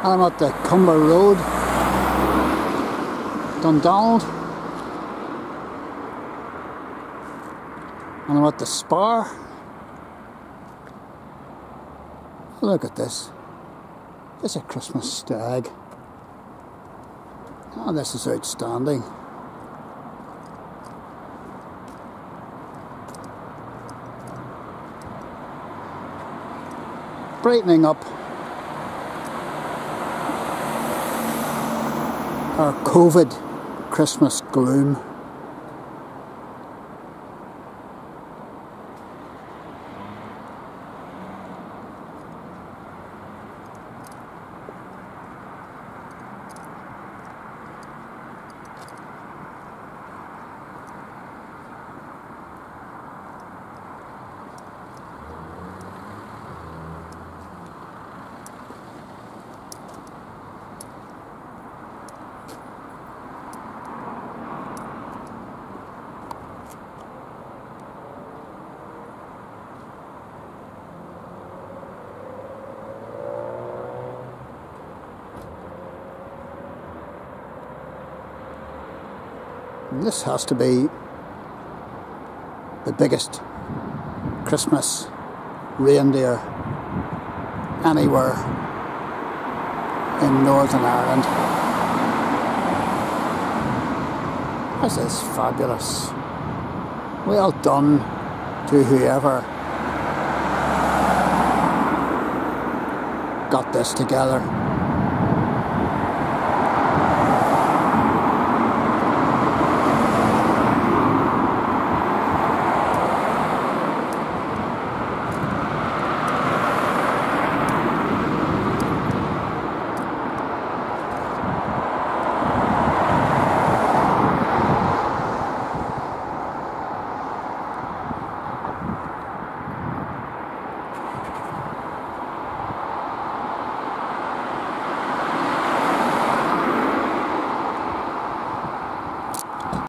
I'm at the Road Dundonald, and I'm at the Spar. Look at this. It's a Christmas stag. Oh, this is outstanding. Brightening up our COVID Christmas gloom. And this has to be the biggest Christmas reindeer anywhere in Northern Ireland. This is fabulous. Well done to whoever got this together.